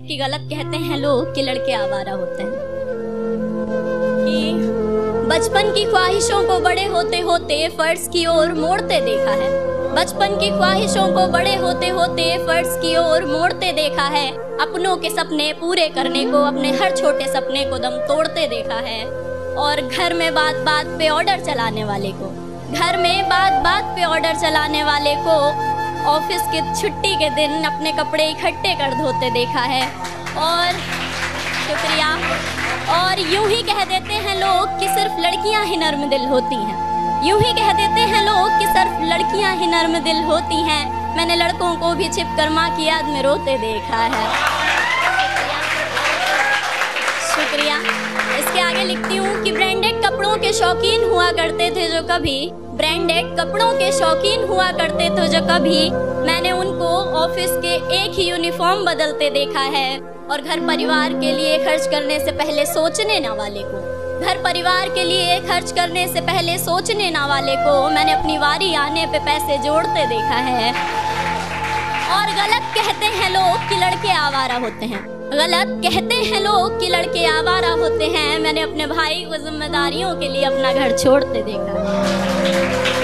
कि गलत कहते हैं लोग कि लड़के आवारा होते हैं, कि बचपन की ख्वाहिशों को बड़े होते होते फर्ज की ओर मोड़ते देखा है, बचपन की ख्वाहिशों को बड़े होते होते फर्ज की ओर मोड़ते देखा है, अपनों के सपने पूरे करने को अपने हर छोटे सपने को दम तोड़ते देखा है। और घर में बात बात पे ऑर्डर चलाने वाले को, घर में बात बात पे ऑर्डर चलाने वाले को ऑफिस की छुट्टी के दिन अपने कपड़े इकट्ठे कर धोते देखा है। और शुक्रिया। और यूं ही कह देते हैं लोग कि सिर्फ लड़कियां ही नर्म दिल होती हैं, यूं ही कह देते हैं लोग कि सिर्फ लड़कियां ही नर्म दिल होती हैं। मैंने लड़कों को भी छिपकर माँ की याद में रोते देखा है। शुक्रिया। इसके आगे लिखती हूँ कि ब्रांडेड कपड़ों के शौकीन हुआ करते थे जो कभी, ब्रांडेड कपड़ों के शौकीन हुआ करते थे जो कभी, मैंने उनको ऑफिस के एक ही यूनिफॉर्म बदलते देखा है। और घर परिवार के लिए खर्च करने से पहले सोचने ना वाले को, घर परिवार के लिए खर्च करने से पहले सोचने ना वाले को मैंने अपनी बारी आने पे पैसे जोड़ते देखा है। और गलत कहते हैं लोग कि लड़के आवारा होते हैं, गलत कहते हैं लोग कि लड़के आवारा होते हैं, मैंने अपने भाई को जिम्मेदारियों के लिए अपना घर छोड़ते देखा है।